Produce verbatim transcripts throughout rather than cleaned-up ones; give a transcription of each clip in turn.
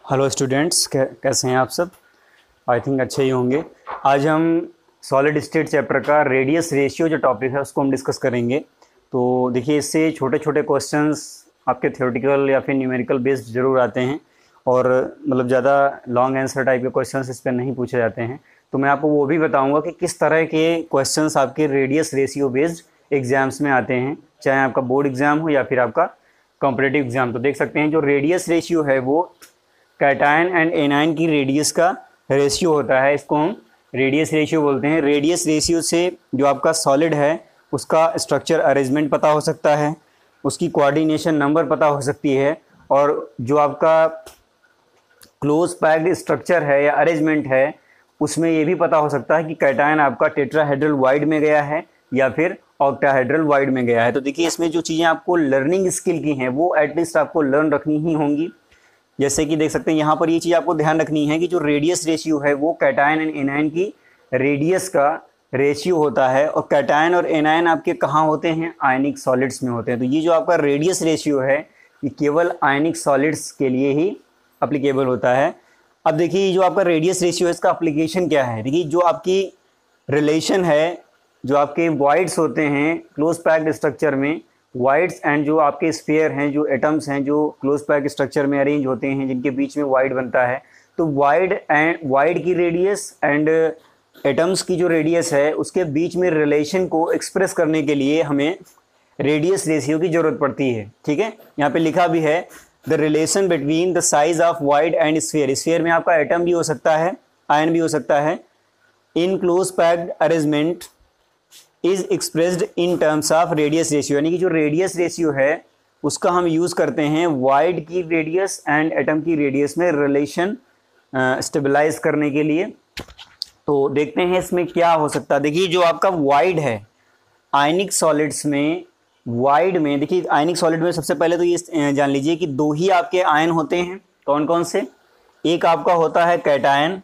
Hello students, कैसे हैं आप सब। आई थिंक अच्छे ही होंगे। आज हम सॉलिड स्टेट चैप्टर का रेडियस रेशियो जो टॉपिक है उसको हम डिस्कस करेंगे। तो देखिए, इससे छोटे छोटे क्वेश्चंस आपके थ्योरेटिकल या फिर न्यूमेरिकल बेस्ड ज़रूर आते हैं और मतलब ज़्यादा लॉन्ग आंसर टाइप के क्वेश्चंस इस पर नहीं पूछे जाते हैं। तो मैं आपको वो भी बताऊँगा कि किस तरह के क्वेश्चंस आपके रेडियस रेशियो बेस्ड एग्जाम्स में आते हैं, चाहे आपका बोर्ड एग्ज़ाम हो या फिर आपका कॉम्पिटिटिव एग्ज़ाम। तो देख सकते हैं जो रेडियस रेशियो है वो कैटायन एंड एनायन की रेडियस का रेशियो होता है, इसको हम रेडियस रेशियो बोलते हैं। रेडियस रेशियो से जो आपका सॉलिड है उसका स्ट्रक्चर अरेंजमेंट पता हो सकता है, उसकी कोऑर्डिनेशन नंबर पता हो सकती है, और जो आपका क्लोज पैक्ड स्ट्रक्चर है या अरेंजमेंट है उसमें ये भी पता हो सकता है कि कैटायन आपका टेट्राहेड्रल वाइड में गया है या फिर ऑक्टाहेड्रल वाइड में गया है। तो देखिए, इसमें जो चीज़ें आपको लर्निंग स्किल की हैं वो एटलीस्ट आपको लर्न रखनी ही होंगी। जैसे कि देख सकते हैं यहाँ पर ये चीज़ आपको ध्यान रखनी है कि जो रेडियस रेशियो है वो कैटायन एंड एनायन की रेडियस का रेशियो होता है, और कैटायन और एनायन आपके कहाँ होते हैं, आयनिक सॉलिड्स में होते हैं। तो ये जो आपका रेडियस रेशियो है ये केवल आयनिक सॉलिड्स के लिए ही अप्लीकेबल होता है। अब देखिए, ये जो आपका रेडियस रेशियो है इसका अप्लीकेशन क्या है। देखिए, जो आपकी रिलेशन है, जो आपके वॉइड्स होते हैं क्लोज पैक्ड स्ट्रक्चर में, वाइड्स एंड जो आपके स्फीयर हैं, जो एटम्स हैं जो क्लोज पैक स्ट्रक्चर में अरेंज होते हैं जिनके बीच में वाइड बनता है, तो वाइड एंड वाइड की रेडियस एंड एटम्स की जो रेडियस है उसके बीच में रिलेशन को एक्सप्रेस करने के लिए हमें रेडियस रेशियो की ज़रूरत पड़ती है। ठीक है, यहाँ पे लिखा भी है the relation between the size of void and sphere. Sphere में आपका एटम भी हो सकता है, आयन भी हो सकता है। In close packed arrangement is expressed in terms of radius ratio, यानी कि जो रेडियस रेशियो है उसका हम यूज़ करते हैं वाइड की रेडियस एंड एटम की रेडियस में रिलेशन स्टेबलाइज करने के लिए। तो देखते हैं इसमें क्या हो सकता है। देखिए, जो आपका वाइड है आयनिक सॉलिड्स में, वाइड में देखिए आयनिक सॉलिड में सबसे पहले तो ये जान लीजिए कि दो ही आपके आयन होते हैं। कौन कौन से? एक आपका होता है कैटायन,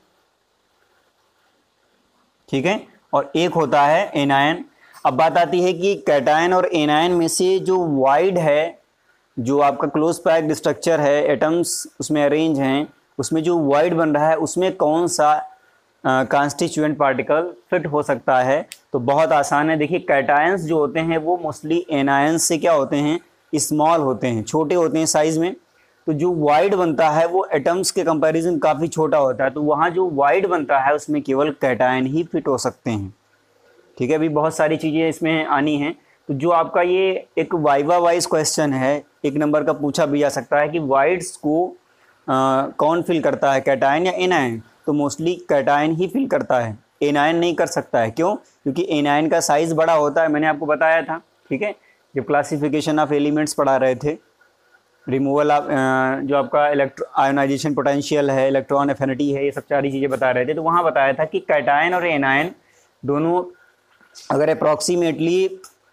ठीक है, और एक होता है एनायन। अब बात आती है कि कैटायन और एनायन में से जो वाइड है, जो आपका क्लोज पैक्ड स्ट्रक्चर है, एटम्स उसमें अरेंज हैं, उसमें जो वाइड बन रहा है उसमें कौन सा कॉन्स्टिट्यूएंट पार्टिकल फिट हो सकता है। तो बहुत आसान है। देखिए, कैटायंस जो होते हैं वो मोस्टली एनायंस से क्या होते हैं, स्मॉल होते हैं, छोटे होते हैं साइज में। तो जो वाइड बनता है वो एटम्स के कंपैरिजन काफ़ी छोटा होता है, तो वहाँ जो वाइड बनता है उसमें केवल कैटायन ही फिट हो सकते हैं। ठीक है, अभी बहुत सारी चीज़ें इसमें आनी हैं। तो जो आपका ये एक वाइवा वाइज क्वेश्चन है, एक नंबर का पूछा भी जा सकता है कि वाइड्स को आ, कौन फिल करता है, कैटायन या एनायन। तो मोस्टली कैटायन ही फिल करता है, एनायन नहीं कर सकता है। क्यों? क्योंकि एनायन का साइज़ बड़ा होता है, मैंने आपको बताया था। ठीक है, जब क्लासिफिकेशन ऑफ एलिमेंट्स पढ़ा रहे थे, रिमूवल ऑफ जो आपका इलेक्ट्रो आयोनाइजेशन पोटेंशियल है, इलेक्ट्रॉन एफिनिटी है, ये सब सारी चीज़ें बता रहे थे। तो वहाँ बताया था कि कैटायन और एनायन दोनों अगर approximately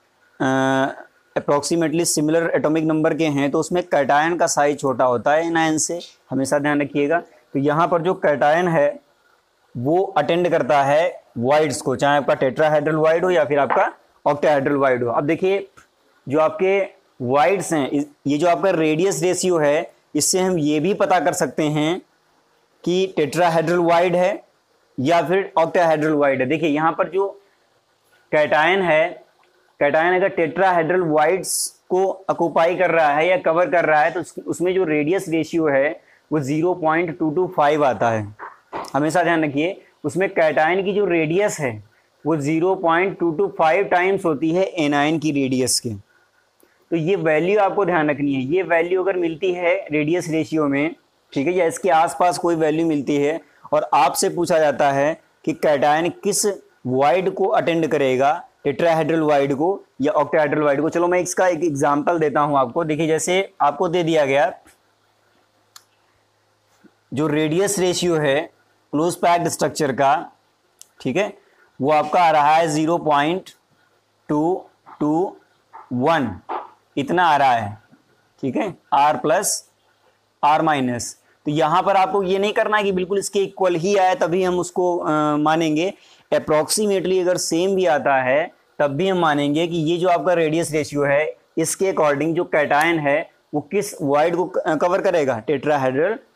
approximately similar atomic number के हैं तो उसमें कैटायन का साइज छोटा होता है एनायन से, हमेशा ध्यान रखिएगा। तो यहाँ पर जो कैटायन है वो अटेंड करता है वाइड्स को, चाहे आपका टेट्राहेड्रल वाइड हो या फिर आपका ऑक्टाहेड्रल वाइड हो। अब देखिए, जो आपके वाइड्स हैं, ये जो आपका रेडियस रेशियो है, इससे हम ये भी पता कर सकते हैं कि टेट्राहेड्रल वाइड है या फिर ऑक्टाहेड्रल वाइड है। देखिए, यहाँ पर जो कैटायन है, कैटायन अगर टेट्राहेड्रल वाइड्स को ऑक्यूपाई कर रहा है या कवर कर रहा है तो उसमें जो रेडियस रेशियो है वो zero point two two five आता है। हमेशा ध्यान रखिए, उसमें कैटायन की जो रेडियस है वो zero point two two five times होती है एनायन की रेडियस के। तो ये वैल्यू आपको ध्यान रखनी है। ये वैल्यू अगर मिलती है रेडियस रेशियो में, ठीक है, या इसके आसपास कोई वैल्यू मिलती है और आपसे पूछा जाता है कि कैटायन किस वाइड को अटेंड करेगा, टेट्राहेड्रल वाइड को या ऑक्टाहेड्रल वाइड को। चलो मैं इसका एक एग्जांपल देता हूं आपको। देखिए, जैसे आपको दे दिया गया जो रेडियस रेशियो है क्लोज पैक्ड स्ट्रक्चर का, ठीक है, वो आपका आ रहा है zero point two two one, इतना आ रहा है। ठीक है, आर प्लस आर माइनस। तो यहाँ पर आपको ये नहीं करना है कि बिल्कुल इसके इक्वल ही आए तभी हम उसको आ, मानेंगे। अप्रॉक्सीमेटली अगर सेम भी आता है तब भी हम मानेंगे कि ये जो आपका रेडियस रेशियो है इसके अकॉर्डिंग जो कैटायन है वो किस वाइड को कवर करेगा, टेट्राहेड्रल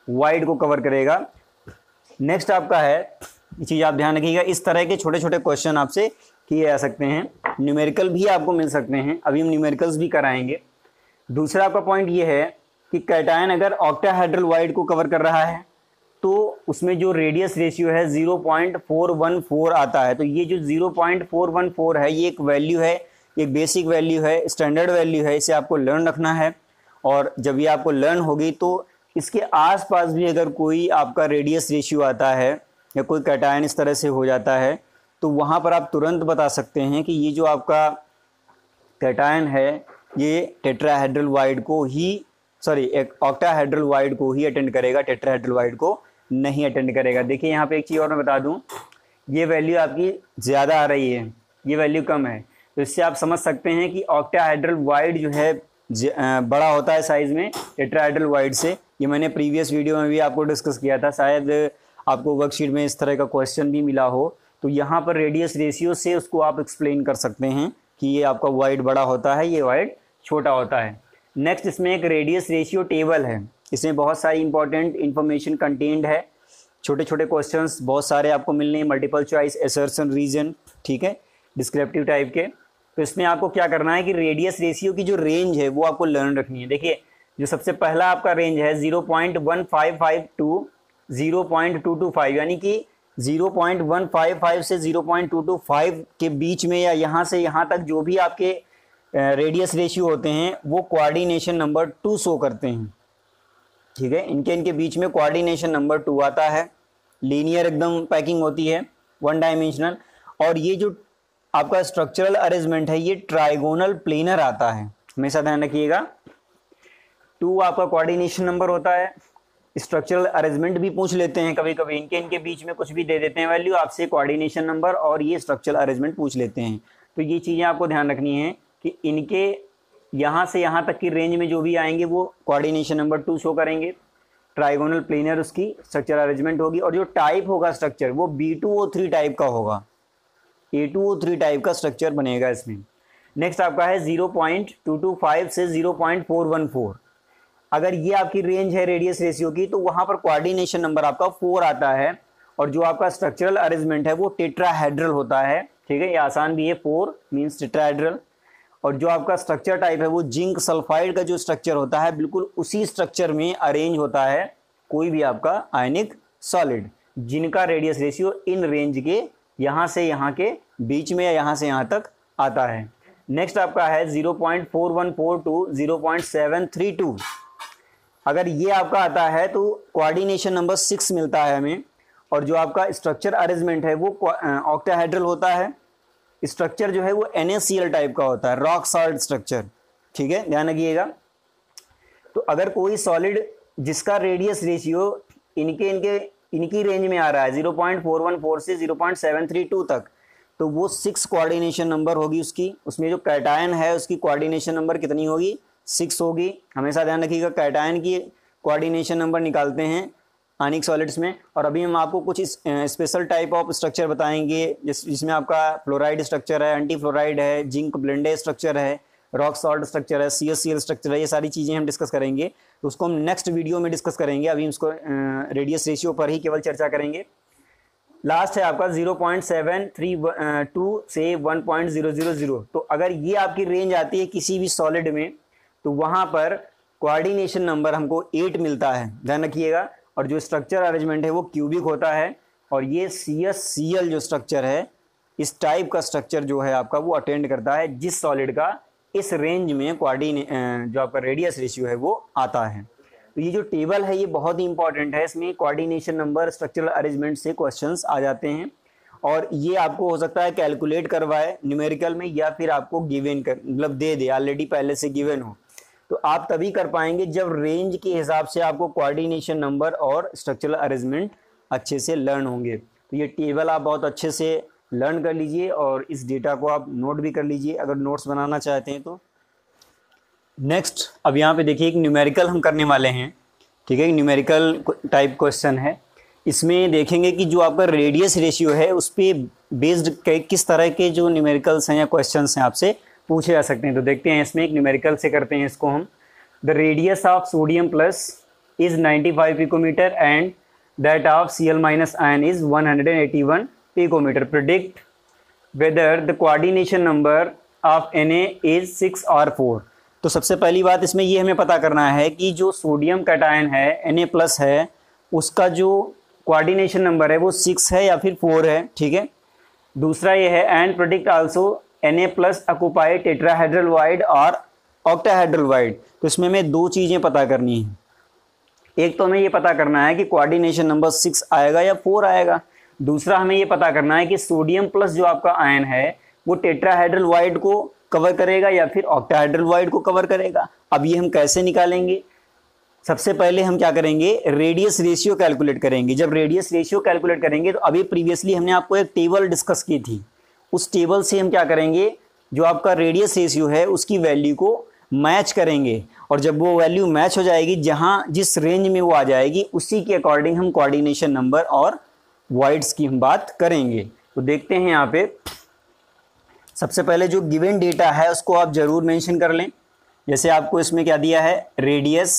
वाइड को कवर करेगा। नेक्स्ट आपका है, ये चीज़ आप ध्यान रखिएगा, इस तरह के छोटे छोटे क्वेश्चन आपसे किए जा सकते हैं, न्यूमेरिकल भी आपको मिल सकते हैं, अभी हम न्यूमेरिकल्स भी कराएंगे। दूसरा आपका पॉइंट ये है कि कैटायन अगर ऑक्टाहेड्रल वाइड को कवर कर रहा है तो उसमें जो रेडियस रेशियो है zero point four one four आता है। तो ये जो zero point four one four है ये एक वैल्यू है, एक बेसिक वैल्यू है, स्टैंडर्ड वैल्यू है, इसे आपको लर्न रखना है। और जब ये आपको लर्न होगी तो इसके आसपास भी अगर कोई आपका रेडियस रेशियो आता है या कोई कैटायन इस तरह से हो जाता है तो वहाँ पर आप तुरंत बता सकते हैं कि ये जो आपका कैटायन है ये टेट्राहेड्रल वाइड को ही सॉरी एक ऑक्टाहेड्रल वाइड को ही अटेंड करेगा, टेट्राहेड्रल वाइड को नहीं अटेंड करेगा। देखिए यहाँ पे एक चीज़ और मैं बता दूँ, ये वैल्यू आपकी ज़्यादा आ रही है, ये वैल्यू कम है, तो इससे आप समझ सकते हैं कि ऑक्टाहेड्रल वाइड जो है बड़ा होता है साइज़ में टेट्राहेड्रल वाइड से। ये मैंने प्रीवियस वीडियो में भी आपको डिस्कस किया था, शायद आपको वर्कशीट में इस तरह का क्वेश्चन भी मिला हो। तो यहाँ पर रेडियस रेशियो से उसको आप एक्सप्लेन कर सकते हैं कि ये आपका वाइड बड़ा होता है, ये वाइड छोटा होता है। नेक्स्ट इसमें एक रेडियस रेशियो टेबल है, इसमें बहुत सारी इंपॉर्टेंट इन्फॉर्मेशन कंटेंड है, छोटे छोटे क्वेश्चंस बहुत सारे आपको मिलने हैं, मल्टीपल चॉइस, असर्शन, रीजन, ठीक है, डिस्क्रिप्टिव टाइप के। तो इसमें आपको क्या करना है कि रेडियस रेशियो की जो रेंज है वो आपको लर्न रखनी है। देखिए जो सबसे पहला आपका रेंज है zero point one five five to zero point two two five, यानी कि zero point one five five से zero point two two five के बीच में या यहाँ से यहाँ तक जो भी आपके रेडियस रेशियो होते हैं वो कोऑर्डिनेशन नंबर टू शो करते हैं, ठीक है। इनके इनके बीच में कोऑर्डिनेशन नंबर टू आता है, लीनियर एकदम पैकिंग होती है, वन डायमेंशनल। और ये जो आपका स्ट्रक्चरल अरेंजमेंट है ये ट्राइगोनल प्लेनर आता है, हमेशा ध्यान रखिएगा। टू आपका कोऑर्डिनेशन नंबर होता है, स्ट्रक्चरल अरेंजमेंट भी पूछ लेते हैं कभी कभी, इनके इनके बीच में कुछ भी दे देते हैं वैल्यू आपसे, कोऑर्डिनेशन नंबर और ये स्ट्रक्चरल अरेंजमेंट पूछ लेते हैं। तो ये चीज़ें आपको ध्यान रखनी है कि इनके यहाँ से यहाँ तक की रेंज में जो भी आएंगे वो कोऑर्डिनेशन नंबर टू शो करेंगे, ट्राइगोनल प्लेनर उसकी स्ट्रक्चरल अरेंजमेंट होगी, और जो टाइप होगा स्ट्रक्चर वो B two O three type का होगा, A two O three type का स्ट्रक्चर बनेगा इसमें। नेक्स्ट आपका है zero point two two five से zero point four one four. अगर ये आपकी रेंज है रेडियस रेशियो की तो वहाँ पर कोऑर्डिनेशन नंबर आपका फोर आता है, और जो आपका स्ट्रक्चरल अरेंजमेंट है वो टेट्राहेड्रल होता है, ठीक है, ये आसान भी है, फोर मीन्स टेट्राहेड्रल। और जो आपका स्ट्रक्चर टाइप है वो जिंक सल्फाइड का जो स्ट्रक्चर होता है बिल्कुल उसी स्ट्रक्चर में अरेंज होता है कोई भी आपका आयनिक सॉलिड, जिनका रेडियस रेशियो इन रेंज के यहाँ से यहाँ के बीच में या यहाँ से यहाँ तक आता है। नेक्स्ट आपका है zero point four one four to zero point seven three two. अगर ये आपका आता है तो कोऑर्डिनेशन नंबर सिक्स मिलता है हमें, और जो आपका स्ट्रक्चर अरेंजमेंट है वो ऑक्टाहेड्रल होता है। स्ट्रक्चर जो है वो N A C L type का होता है, रॉक सॉल्ट स्ट्रक्चर, ठीक है, ध्यान रखिएगा। तो अगर कोई सॉलिड जिसका रेडियस रेशियो इनके इनके इनकी रेंज में आ रहा है zero point four one four से zero point seven three two तक, तो वो सिक्स कोऑर्डिनेशन नंबर होगी उसकी, उसमें जो कैटायन है उसकी कोऑर्डिनेशन नंबर कितनी होगी, सिक्स होगी। हमेशा ध्यान रखिएगा कैटायन की कोऑर्डिनेशन नंबर निकालते हैं आयनिक सॉलिड्स में। और अभी हम आपको कुछ स्पेशल टाइप ऑफ स्ट्रक्चर बताएंगे जिस जिसमें आपका फ्लोराइड स्ट्रक्चर है, एंटी फ्लोराइड है, जिंक ब्लेंडेड स्ट्रक्चर है, रॉक सॉल्ट स्ट्रक्चर है, C S C L structure है, ये सारी चीज़ें हम डिस्कस करेंगे। तो उसको हम नेक्स्ट वीडियो में डिस्कस करेंगे, अभी हम उसको रेडियस रेशियो पर ही केवल चर्चा करेंगे। लास्ट है आपका zero point seven three two to one point zero zero zero. तो अगर ये आपकी रेंज आती है किसी भी सॉलिड में तो वहाँ पर कोऑर्डिनेशन नंबर हमको एट मिलता है, ध्यान रखिएगा। और जो स्ट्रक्चर अरेंजमेंट है वो क्यूबिक होता है, और ये सी एस सी एल जो स्ट्रक्चर है इस टाइप का स्ट्रक्चर जो है आपका वो अटेंड करता है जिस सॉलिड का इस रेंज में कोऑर्डिने जो आपका रेडियस रेशियो है वो आता है। तो ये जो टेबल है ये बहुत ही इंपॉर्टेंट है, इसमें कोऑर्डिनेशन नंबर स्ट्रक्चरल अरेंजमेंट से क्वेश्चंस आ जाते हैं, और ये आपको हो सकता है कैलकुलेट करवाए न्यूमेरिकल में या फिर आपको गिवन कर मतलब दे दे ऑलरेडी पहले से गिवन हो। तो आप तभी कर पाएंगे जब रेंज के हिसाब से आपको कोऑर्डिनेशन नंबर और स्ट्रक्चरल अरेंजमेंट अच्छे से लर्न होंगे। तो ये टेबल आप बहुत अच्छे से लर्न कर लीजिए और इस डेटा को आप नोट भी कर लीजिए अगर नोट्स बनाना चाहते हैं तो। नेक्स्ट अब यहाँ पे देखिए एक न्यूमेरिकल हम करने वाले हैं, ठीक है, न्यूमेरिकल टाइप क्वेश्चन है। इसमें देखेंगे कि जो आपका रेडियस रेशियो है उस पर बेस्ड किस तरह के जो न्यूमेरिकल्स हैं या क्वेश्चंस हैं आपसे पूछे जा सकते हैं। तो देखते हैं इसमें एक न्यूमेरिकल से करते हैं इसको हम। The radius of sodium plus is ninety-five picometer and that of Cl minus ion is one hundred eighty-one picometer. Predict whether the coordination number of Na is six or four. तो सबसे पहली बात इसमें ये हमें पता करना है कि जो सोडियम कैटायन है Na प्लस है उसका जो कोऑर्डिनेशन नंबर है वो सिक्स है या फिर फोर है, ठीक है। दूसरा ये है and predict also Na plus occupy tetrahedral void और ऑक्टाहेड्रल वाइड। तो इसमें हमें दो चीज़ें पता करनी है। एक तो हमें ये पता करना है कि कोऑर्डिनेशन नंबर सिक्स आएगा या फोर आएगा। दूसरा हमें ये पता करना है कि सोडियम प्लस जो आपका आयन है वो टेट्राहेड्रल वाइड को कवर करेगा या फिर ऑक्टाहेड्रल वाइड को कवर करेगा। अब ये हम कैसे निकालेंगे? सबसे पहले हम क्या करेंगे, रेडियस रेशियो कैलकुलेट करेंगे। जब रेडियस रेशियो कैलकुलेट करेंगे तो अभी प्रीवियसली हमने आपको एक टेबल डिस्कस की थी, उस टेबल से हम क्या करेंगे, जो आपका रेडियस रेशियो है उसकी वैल्यू को मैच करेंगे और जब वो वैल्यू मैच हो जाएगी, जहां जिस रेंज में वो आ जाएगी उसी के अकॉर्डिंग हम कोऑर्डिनेशन नंबर और वाइड्स की हम बात करेंगे। तो देखते हैं यहाँ पे सबसे पहले जो गिवन डेटा है उसको आप जरूर मेंशन कर लें। जैसे आपको इसमें क्या दिया है, रेडियस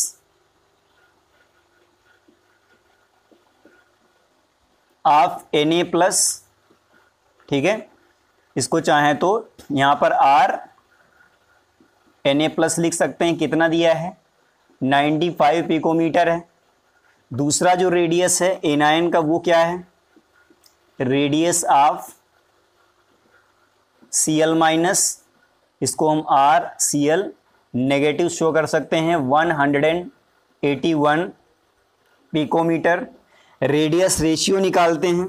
ऑफ Na प्लस, ठीक है। इसको चाहें तो यहां पर आर Na प्लस लिख सकते हैं। कितना दिया है, पचानवे पिकोमीटर है। दूसरा जो रेडियस है एनायन का वो क्या है, रेडियस ऑफ Cl माइनस, इसको हम आर Cl नेगेटिव शो कर सकते हैं, one hundred eighty one picometer. Radius ratio निकालते हैं।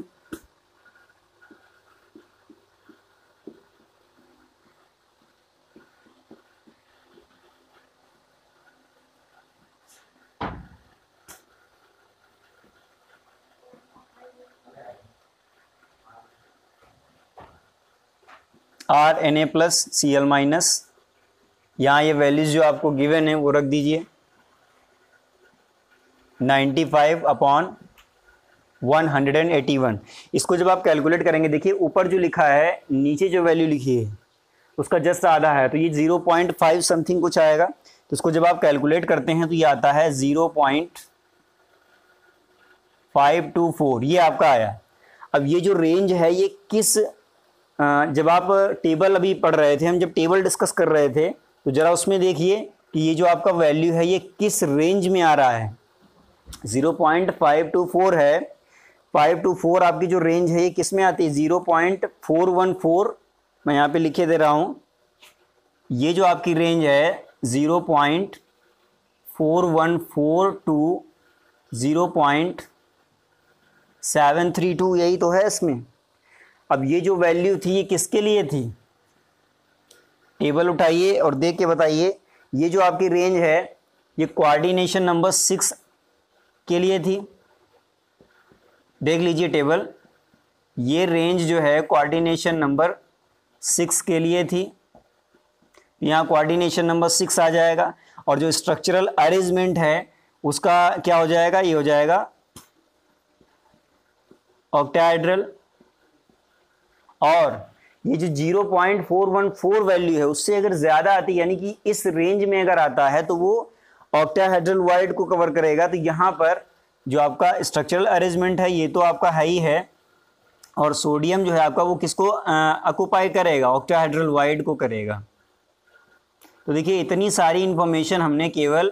R N A plus C L minus, यहाँ ये वैल्यूज जो आपको गिवन है वो रख दीजिए, ninety five upon one hundred eighty one. इसको जब आप कैलकुलेट करेंगे, देखिए ऊपर जो लिखा है, नीचे जो वैल्यू लिखी है उसका जस्ट आधा है, तो ये ज़ीरो पॉइंट फाइव समथिंग कुछ आएगा। तो इसको जब आप कैलकुलेट करते हैं तो ये आता है zero point five two four, ये आपका आया। अब ये जो रेंज है ये किस, जब आप टेबल अभी पढ़ रहे थे, हम जब टेबल डिस्कस कर रहे थे तो ज़रा उसमें देखिए कि ये जो आपका वैल्यू है ये किस रेंज में आ रहा है। Zero point five two four है, फाइव टू फोर आपकी जो रेंज है ये किस में आती है, zero point four one four, मैं यहाँ पे लिखे दे रहा हूँ। ये जो आपकी रेंज है zero point four one four to zero point seven three two, यही तो है इसमें। अब ये जो वैल्यू थी ये किसके लिए थी, टेबल उठाइए और देख के बताइए। ये जो आपकी रेंज है ये कोऑर्डिनेशन नंबर सिक्स के लिए थी। देख लीजिए टेबल, ये रेंज जो है कोऑर्डिनेशन नंबर सिक्स के लिए थी। यहाँ कोऑर्डिनेशन नंबर सिक्स आ जाएगा और जो स्ट्रक्चरल अरेंजमेंट है उसका क्या हो जाएगा, ये हो जाएगा ऑक्टाहेड्रल। और ये जो zero point four one four value है उससे अगर ज़्यादा आती है, यानी कि इस रेंज में अगर आता है तो वो ऑक्टाहेड्रल वाइड को कवर करेगा। तो यहाँ पर जो आपका स्ट्रक्चरल अरेंजमेंट है ये तो आपका है ही है, और सोडियम जो है आपका वो किसको ऑक्यूपाई करेगा, ऑक्टाहेड्रल वाइड को करेगा। तो देखिए इतनी सारी इंफॉर्मेशन हमने केवल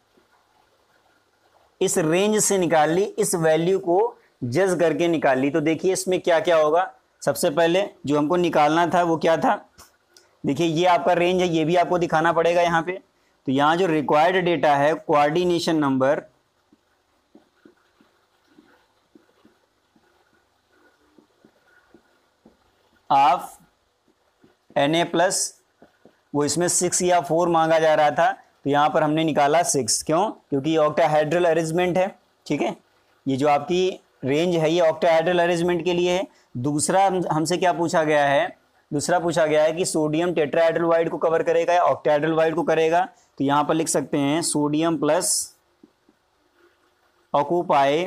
इस रेंज से निकाल ली, इस वैल्यू को जज करके निकाल ली। तो देखिए इसमें क्या क्या होगा। सबसे पहले जो हमको निकालना था वो क्या था, देखिए ये आपका रेंज है, ये भी आपको दिखाना पड़ेगा यहाँ पे। तो यहाँ जो रिक्वायर्ड डेटा है, coordination number of Na plus, वो इसमें सिक्स या फोर मांगा जा रहा था, तो यहाँ पर हमने निकाला सिक्स। क्यों, क्योंकि ये ऑक्टाहेड्रल अरेंजमेंट है, ठीक है। ये जो आपकी रेंज है ये ऑक्टाहेड्रल अरेंजमेंट के लिए है। दूसरा हमसे क्या पूछा गया है, दूसरा पूछा गया है कि सोडियम टेट्राहेड्रल वाइड को कवर करेगा या ऑक्टाहेड्रल वाइड को करेगा। तो यहाँ पर लिख सकते हैं sodium plus occupy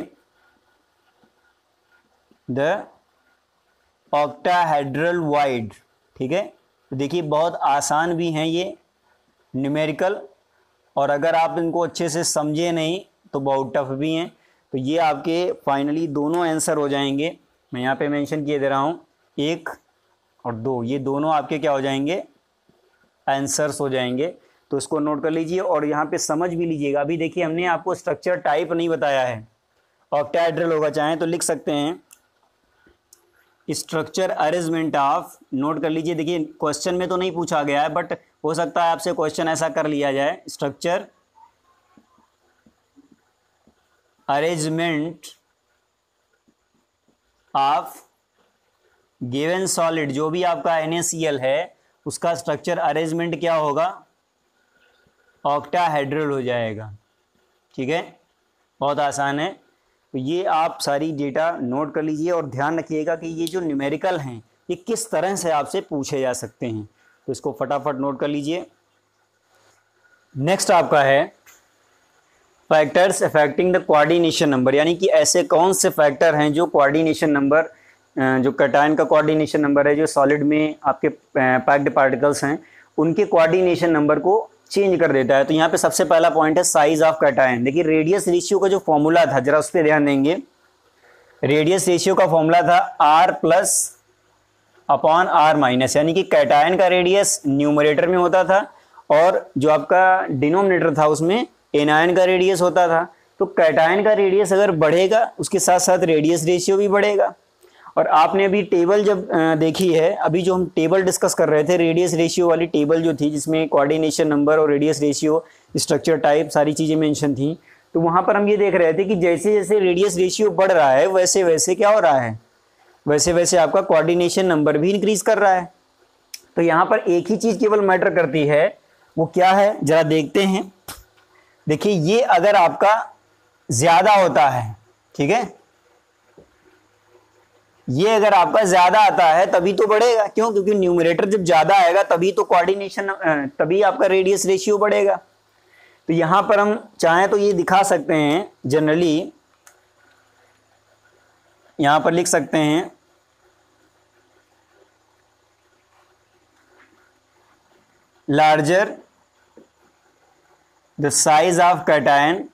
the octahedral void, ठीक है। तो देखिए बहुत आसान भी हैं ये न्यूमेरिकल, और अगर आप इनको अच्छे से समझे नहीं तो बहुत टफ भी हैं। तो ये आपके फाइनली दोनों आंसर हो जाएंगे। मैं यहाँ पे मेंशन किए दे रहा हूँ, एक और दो, ये दोनों आपके क्या हो जाएंगे, आंसर्स हो जाएंगे। तो इसको नोट कर लीजिए और यहाँ पे समझ भी लीजिएगा। अभी देखिए हमने आपको स्ट्रक्चर टाइप नहीं बताया है, ऑक्टाहेड्रल होगा, चाहें तो लिख सकते हैं स्ट्रक्चर अरेंजमेंट ऑफ, नोट कर लीजिए। देखिए क्वेश्चन में तो नहीं पूछा गया है, बट हो सकता है आपसे क्वेश्चन ऐसा कर लिया जाए, structure arrangement of given solid, जो भी आपका एन ए सी एल है उसका स्ट्रक्चर अरेंजमेंट क्या होगा, ऑक्टाहेड्रल हो जाएगा। ठीक है, बहुत आसान है। तो ये आप सारी डेटा नोट कर लीजिए और ध्यान रखिएगा कि ये जो न्यूमेरिकल हैं ये किस तरह से आपसे पूछे जा सकते हैं, तो इसको फटाफट नोट कर लीजिए। नेक्स्ट आपका है factors affecting the coordination number, यानी कि ऐसे कौन से फैक्टर हैं जो कोऑर्डिनेशन नंबर, जो कैटायन का कोऑर्डिनेशन नंबर है, जो सॉलिड में आपके पैक्ड पार्टिकल्स हैं उनके कोऑर्डिनेशन नंबर को चेंज कर देता है। तो यहाँ पे सबसे पहला पॉइंट है साइज ऑफ कैटायन। देखिए रेडियस रेशियो का जो फॉर्मूला था, जरा उस पर ध्यान देंगे। रेडियस रेशियो का फॉर्मूला था R plus upon R minus, यानी कि कैटायन का रेडियस न्यूमरेटर में होता था और जो आपका डिनोमिनेटर था उसमें एनायन का रेडियस होता था। तो कैटायन का रेडियस अगर बढ़ेगा उसके साथ साथ रेडियस रेशियो भी बढ़ेगा। और आपने अभी टेबल जब देखी है, अभी जो हम टेबल डिस्कस कर रहे थे, रेडियस रेशियो वाली टेबल जो थी जिसमें कोऑर्डिनेशन नंबर और रेडियस रेशियो, स्ट्रक्चर टाइप, सारी चीज़ें मेंशन थी, तो वहाँ पर हम ये देख रहे थे कि जैसे जैसे रेडियस रेशियो बढ़ रहा है वैसे वैसे क्या हो रहा है, वैसे वैसे आपका कोऑर्डिनेशन नंबर भी इंक्रीज कर रहा है। तो यहाँ पर एक ही चीज़ केवल मैटर करती है, वो क्या है जरा देखते हैं। देखिए ये अगर आपका ज़्यादा होता है, ठीक है, ये अगर आपका ज्यादा आता है तभी तो बढ़ेगा, क्यों, क्योंकि न्यूमरेटर जब ज्यादा आएगा तभी तो कोऑर्डिनेशन, तभी आपका रेडियस रेशियो बढ़ेगा। तो यहां पर हम चाहें तो ये दिखा सकते हैं, जनरली यहां पर लिख सकते हैं larger the size of cation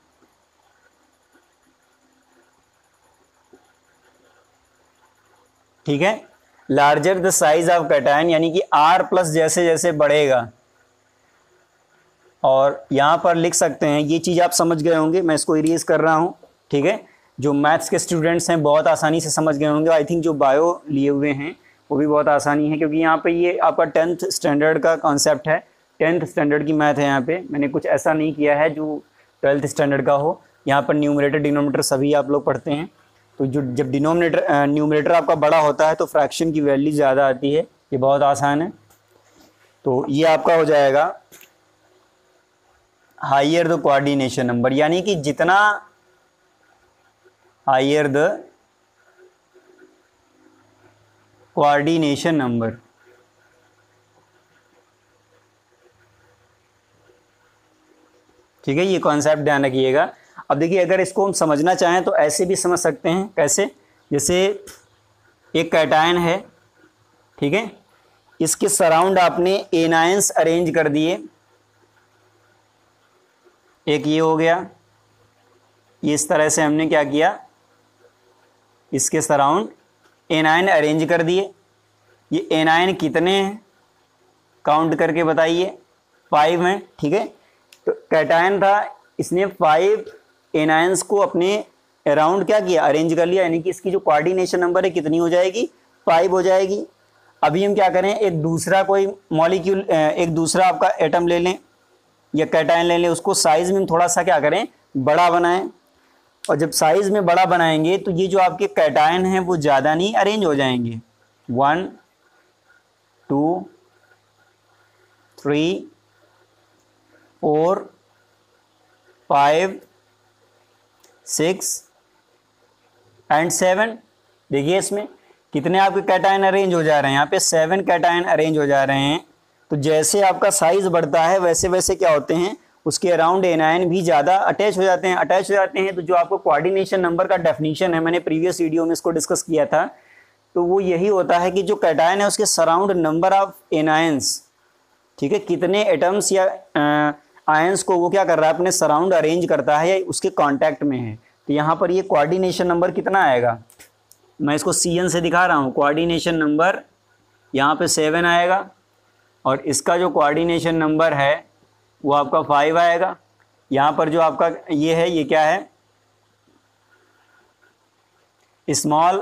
ठीक है, larger the size of cation, यानी कि आर प्लस जैसे जैसे बढ़ेगा। और यहां पर लिख सकते हैं, ये चीज़ आप समझ गए होंगे, मैं इसको इरेज कर रहा हूं, ठीक है। जो मैथ्स के स्टूडेंट्स हैं बहुत आसानी से समझ गए होंगे। आई थिंक जो बायो लिए हुए हैं वो भी बहुत आसानी है, क्योंकि यहाँ पे ये आपका टेंथ स्टैंडर्ड का कॉन्सेप्ट है, टेंथ स्टैंडर्ड की मैथ है। यहाँ पे मैंने कुछ ऐसा नहीं किया है जो ट्वेल्थ स्टैंडर्ड का हो। यहाँ पर न्यूमरेटर डिनोमिनेटर सभी आप लोग पढ़ते हैं। तो जो जब डिनोमिनेटर न्यूमरेटर आपका बड़ा होता है तो फ्रैक्शन की वैल्यू ज़्यादा आती है, ये बहुत आसान है। तो ये आपका हो जाएगा हायर द कोऑर्डिनेशन नंबर, यानी कि जितना हायर द कोऑर्डिनेशन नंबर, ठीक है, ये कॉन्सेप्ट ध्यान रखिएगा। अब देखिए अगर इसको हम समझना चाहें तो ऐसे भी समझ सकते हैं। कैसे? जैसे एक कैटायन है, ठीक है, इसके सराउंड आपने एनायंस अरेंज कर दिए, एक ये हो गया, ये इस तरह से हमने क्या किया, इसके सराउंड एनायन अरेंज कर दिए। ये एनायन कितने हैं काउंट करके बताइए, फाइव हैं, ठीक है। तो कैटायन था, इसने फाइव एनायंस को अपने अराउंड क्या किया, अरेंज कर लिया, यानी कि इसकी जो कोऑर्डिनेशन नंबर है कितनी हो जाएगी, फाइव हो जाएगी। अभी हम क्या करें, एक दूसरा कोई मॉलिक्यूल, एक दूसरा आपका एटम ले लें या कैटायन ले लें, उसको साइज में हम थोड़ा सा क्या करें, बड़ा बनाएं। और जब साइज में बड़ा बनाएंगे तो ये जो आपके कैटायन हैं वो ज़्यादा नहीं अरेंज हो जाएंगे, one two three four five six and seven. देखिए इसमें कितने आपके कैटायन अरेंज हो जा रहे हैं, यहाँ पे सेवन कैटायन अरेंज हो जा रहे हैं। तो जैसे आपका साइज बढ़ता है वैसे वैसे क्या होते हैं, उसके अराउंड एनायन भी ज़्यादा अटैच हो जाते हैं अटैच हो जाते हैं। तो जो आपको कोऑर्डिनेशन नंबर का डेफिनेशन है, मैंने प्रीवियस वीडियो में इसको डिस्कस किया था, तो वो यही होता है कि जो कैटायन है उसके सराउंड नंबर ऑफ एनायंस, ठीक है, कितने एटम्स या आयंस को वो क्या कर रहा है, अपने सराउंड अरेंज करता है या उसके कांटेक्ट में है। तो यहाँ पर ये कोऑर्डिनेशन नंबर कितना आएगा, मैं इसको सी एन से दिखा रहा हूँ। कोऑर्डिनेशन नंबर यहाँ पे सेवन आएगा और इसका जो कोऑर्डिनेशन नंबर है वो आपका फाइव आएगा। यहाँ पर जो आपका ये है ये क्या है, स्मॉल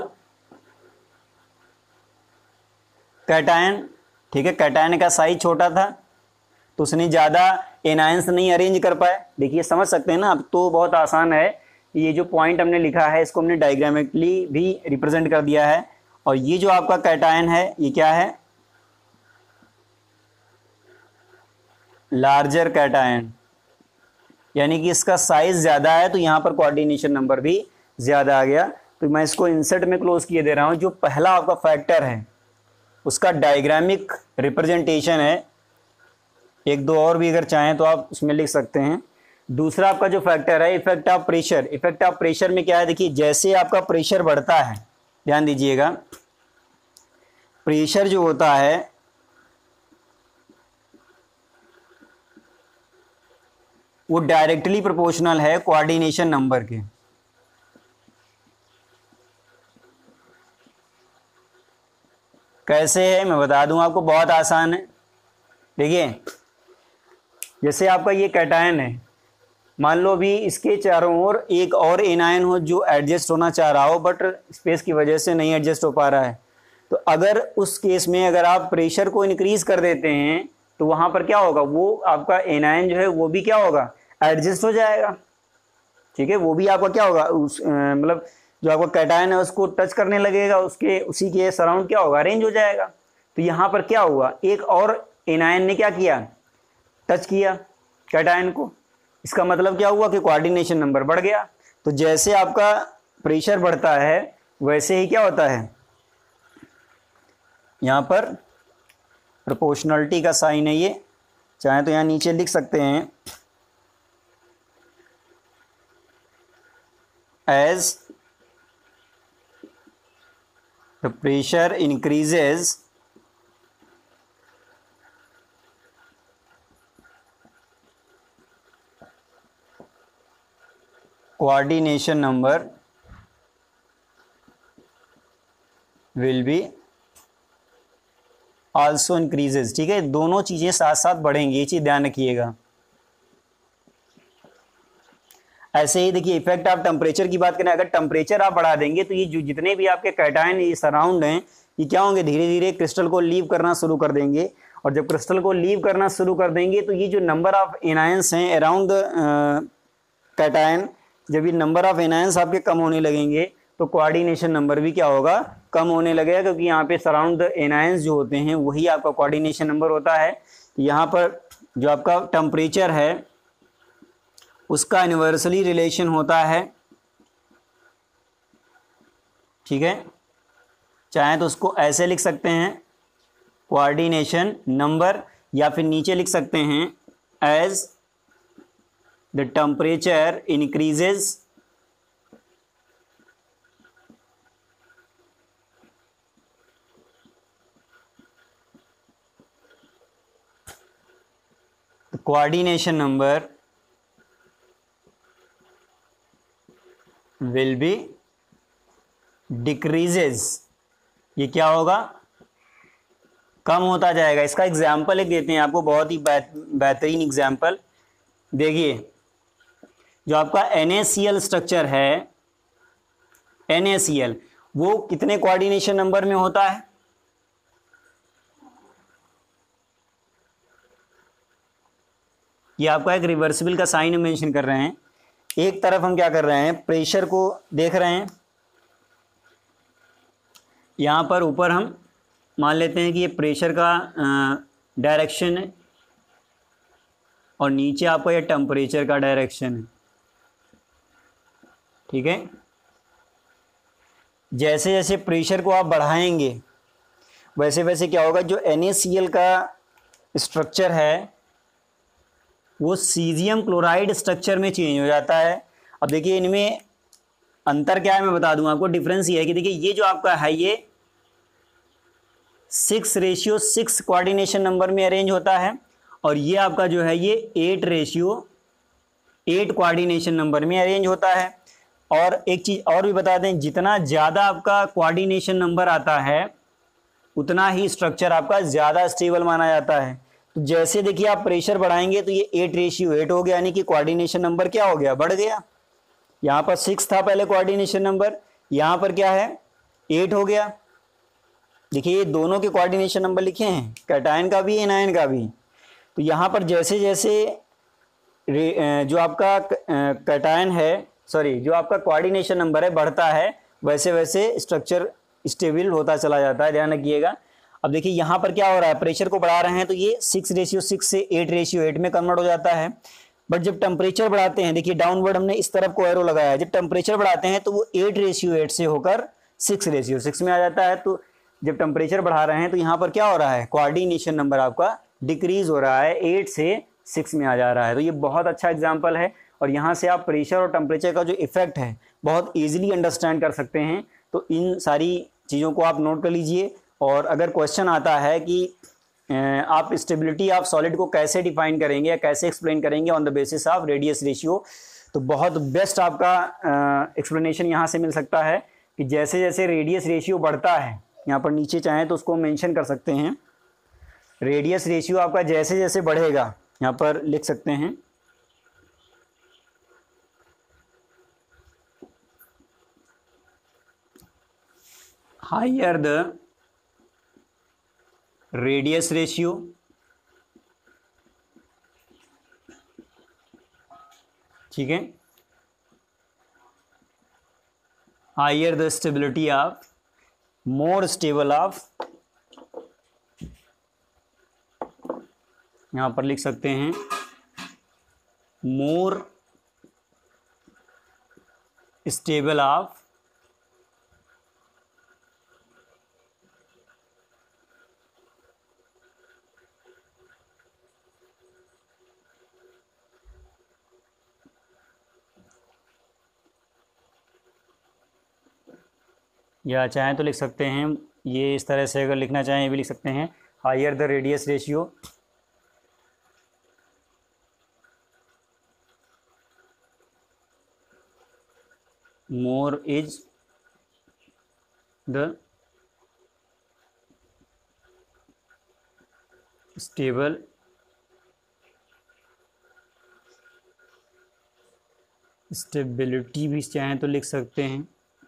कैटायन, ठीक है। कैटायन का साइज छोटा था तो उसने ज़्यादा एनायंस नहीं अरेंज कर पाए। देखिए समझ सकते हैं ना, अब तो बहुत आसान है। ये जो पॉइंट हमने लिखा है इसको हमने डायग्रामेटिकली भी रिप्रेजेंट कर दिया है। और ये जो आपका कैटायन है ये क्या है, लार्जर कैटायन, यानी कि इसका साइज ज़्यादा है तो यहाँ पर कोऑर्डिनेशन नंबर भी ज़्यादा आ गया। तो मैं इसको इंसर्ट में क्लोज किए दे रहा हूँ। जो पहला आपका फैक्टर है उसका डायग्रामिक रिप्रेजेंटेशन है, एक दो और भी अगर चाहें तो आप उसमें लिख सकते हैं। दूसरा आपका जो फैक्टर है effect of pressure. Effect of pressure में क्या है, देखिए जैसे आपका प्रेशर बढ़ता है, ध्यान दीजिएगा, प्रेशर जो होता है वो डायरेक्टली प्रोपोर्शनल है कोऑर्डिनेशन नंबर के। कैसे है मैं बता दूं आपको, बहुत आसान है। देखिए जैसे आपका ये कैटायन है, मान लो भी इसके चारों ओर एक और एनायन हो जो एडजस्ट होना चाह रहा हो बट स्पेस की वजह से नहीं एडजस्ट हो पा रहा है। तो अगर उस केस में अगर आप प्रेशर को इंक्रीज कर देते हैं तो वहाँ पर क्या होगा, वो आपका एनायन जो है वो भी क्या होगा, एडजस्ट हो जाएगा। ठीक है, वो भी आपका क्या होगा, उस मतलब जो आपका कैटायन है उसको टच करने लगेगा, उसके उसी के सराउंड क्या होगा, अरेंज हो जाएगा। तो यहाँ पर क्या हुआ, एक और एनायन ने क्या किया, टच किया कैटायन को। इसका मतलब क्या हुआ कि कोऑर्डिनेशन नंबर बढ़ गया। तो जैसे आपका प्रेशर बढ़ता है वैसे ही क्या होता है, यहाँ पर प्रोपोर्शनलिटी का साइन है ये, चाहे तो यहाँ नीचे लिख सकते हैं, as the pressure increases coordination number will be also increases. ठीक है, दोनों चीजें साथ साथ बढ़ेंगी, ये चीज ध्यान रखिएगा। ऐसे ही देखिए इफेक्ट ऑफ टेम्परेचर की बात करें, अगर टेम्परेचर आप बढ़ा देंगे तो ये जो जितने भी आपके कैटायन ये सराउंड हैं ये क्या होंगे, धीरे धीरे क्रिस्टल को लीव करना शुरू कर देंगे। और जब क्रिस्टल को लीव करना शुरू कर देंगे तो ये जो नंबर ऑफ एनायंस हैं अराउंड द कैटायन, जब ये नंबर ऑफ एनायंस आपके कम होने लगेंगे तो कोऑर्डिनेशन नंबर भी क्या होगा, कम होने लगेगा, क्योंकि यहाँ पे सराउंड द एनायंस जो होते हैं वही आपका कोऑर्डिनेशन नंबर होता है। तो यहाँ पर जो आपका टेम्परेचर है उसका इन्वर्सली रिलेशन होता है। ठीक है, चाहे तो उसको ऐसे लिख सकते हैं कोऑर्डिनेशन नंबर, या फिर नीचे लिख सकते हैं as the temperature increases the coordination number will be decreases. ये क्या होगा, कम होता जाएगा। इसका एग्जाम्पल एक देते हैं आपको, बहुत ही बेहतरीन एग्जाम्पल। देखिए जो आपका N A C L structure है, एन ए सी एल वो कितने कोऑर्डिनेशन नंबर में होता है, ये आपका एक रिवर्सिबल का साइन हम मेंशन कर रहे हैं। एक तरफ हम क्या कर रहे हैं, प्रेशर को देख रहे हैं, यहाँ पर ऊपर हम मान लेते हैं कि ये प्रेशर का डायरेक्शन है और नीचे आपका ये टेम्परेचर का डायरेक्शन है। ठीक है, जैसे जैसे प्रेशर को आप बढ़ाएंगे वैसे वैसे क्या होगा, जो एन ए सी एल का स्ट्रक्चर है वो सीजियम क्लोराइड स्ट्रक्चर में चेंज हो जाता है। अब देखिए इनमें अंतर क्या है मैं बता दूं आपको, डिफरेंस ये है कि देखिए ये जो आपका है ये six ratio six coordination number में अरेंज होता है और ये आपका जो है ये eight ratio eight coordination number में अरेंज होता है। और एक चीज़ और भी बता दें, जितना ज़्यादा आपका कोऑर्डिनेशन नंबर आता है उतना ही स्ट्रक्चर आपका ज़्यादा स्टेबल माना जाता है। तो जैसे देखिए आप प्रेशर बढ़ाएंगे तो ये एट रेशियो एट हो गया, यानी कि कोऑर्डिनेशन नंबर क्या हो गया, बढ़ गया। यहाँ पर सिक्स था पहले कोऑर्डिनेशन नंबर, यहाँ पर क्या है एट हो गया। देखिए ये दोनों के कोऑर्डिनेशन नंबर लिखे हैं, कैटायन का भी एनायन का भी। तो यहाँ पर जैसे जैसे जो आपका कैटायन है, सॉरी जो आपका कोऑर्डिनेशन नंबर है बढ़ता है, वैसे वैसे स्ट्रक्चर स्टेबल होता चला जाता है, ध्यान रखिएगा। अब देखिए यहाँ पर क्या हो रहा है, प्रेशर को बढ़ा रहे हैं तो ये सिक्स रेशियो सिक्स से एट रेशियो एट में कन्वर्ट हो जाता है। बट जब टेम्परेचर बढ़ाते हैं, देखिए डाउनवर्ड हमने इस तरफ को एरो लगाया है, जब टेम्परेचर बढ़ाते हैं तो वो एट रेशियो एट से होकर सिक्स रेशियो सिक्स में आ जाता है। तो जब टेम्परेचर बढ़ा रहे हैं तो यहाँ पर क्या हो रहा है, कोऑर्डिनेशन नंबर आपका डिक्रीज हो रहा है, एट से सिक्स में आ जा रहा है। तो ये बहुत अच्छा एग्जाम्पल है और यहाँ से आप प्रेशर और टेम्परेचर का जो इफेक्ट है बहुत ईजिली अंडरस्टैंड कर सकते हैं। तो इन सारी चीज़ों को आप नोट कर लीजिए। और अगर क्वेश्चन आता है कि आप स्टेबिलिटी ऑफ सॉलिड को कैसे डिफाइन करेंगे या कैसे एक्सप्लेन करेंगे on the basis of radius ratio, तो बहुत बेस्ट आपका एक्सप्लेनेशन यहाँ से मिल सकता है कि जैसे जैसे रेडियस रेशियो बढ़ता है, यहाँ पर नीचे चाहें तो उसको मेंशन कर सकते हैं, रेडियस रेशियो आपका जैसे जैसे बढ़ेगा, यहाँ पर लिख सकते हैं हायर द रेडियस रेशियो ठीक है, higher the stability of, more stable of, यहां पर लिख सकते हैं मोर स्टेबल ऑफ या चाहें तो लिख सकते हैं ये इस तरह से, अगर लिखना चाहें ये भी लिख सकते हैं higher the radius ratio more is the stable stability भी चाहें तो लिख सकते हैं।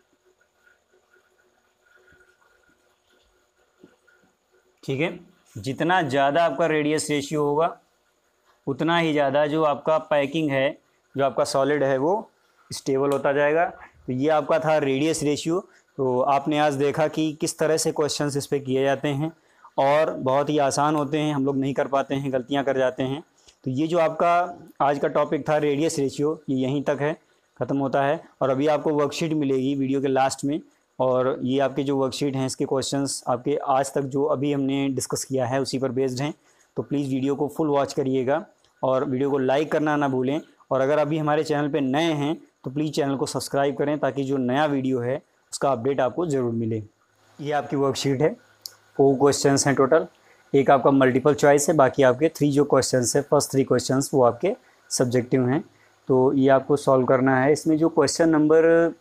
ठीक है, जितना ज़्यादा आपका रेडियस रेशियो होगा उतना ही ज़्यादा जो आपका पैकिंग है, जो आपका सॉलिड है वो स्टेबल होता जाएगा। तो ये आपका था रेडियस रेशियो। तो आपने आज देखा कि किस तरह से क्वेश्चंस इस पे किए जाते हैं और बहुत ही आसान होते हैं, हम लोग नहीं कर पाते हैं, गलतियां कर जाते हैं। तो ये जो आपका आज का टॉपिक था रेडियस रेशियो, ये यहीं तक है, ख़त्म होता है। और अभी आपको वर्कशीट मिलेगी वीडियो के लास्ट में, और ये आपके जो वर्कशीट हैं इसके क्वेश्चंस आपके आज तक जो अभी हमने डिस्कस किया है उसी पर बेस्ड हैं। तो प्लीज़ वीडियो को फुल वॉच करिएगा और वीडियो को लाइक करना ना भूलें। और अगर अभी हमारे चैनल पे नए हैं तो प्लीज़ चैनल को सब्सक्राइब करें ताकि जो नया वीडियो है उसका अपडेट आपको ज़रूर मिले। ये आपकी वर्कशीट है, फोर क्वेश्चंस हैं टोटल, एक आपका मल्टीपल चॉइस है, बाकी आपके थ्री जो क्वेश्चंस है, फर्स्ट थ्री क्वेश्चंस वो आपके सब्जेक्टिव हैं। तो ये आपको सॉल्व करना है। इसमें जो क्वेश्चन नंबर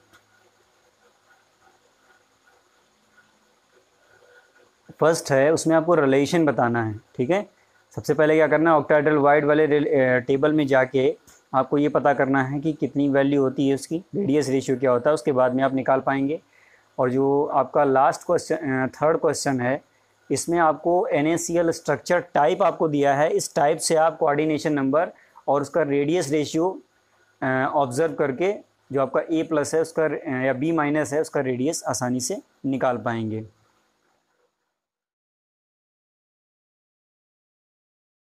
फर्स्ट है उसमें आपको रिलेशन बताना है। ठीक है, सबसे पहले क्या करना है, ऑक्टाहेड्रल वाइड वाले टेबल में जाके आपको ये पता करना है कि कितनी वैल्यू होती है उसकी, रेडियस रेशियो क्या होता है, उसके बाद में आप निकाल पाएंगे। और जो आपका लास्ट क्वेश्चन थर्ड क्वेश्चन है, इसमें आपको N A C L structure type आपको दिया है, इस टाइप से आप कोऑर्डिनेशन नंबर और उसका रेडियस रेशियो ऑब्जर्व करके जो आपका ए प्लस है उसका या बी माइनस है उसका रेडियस आसानी से निकाल पाएंगे।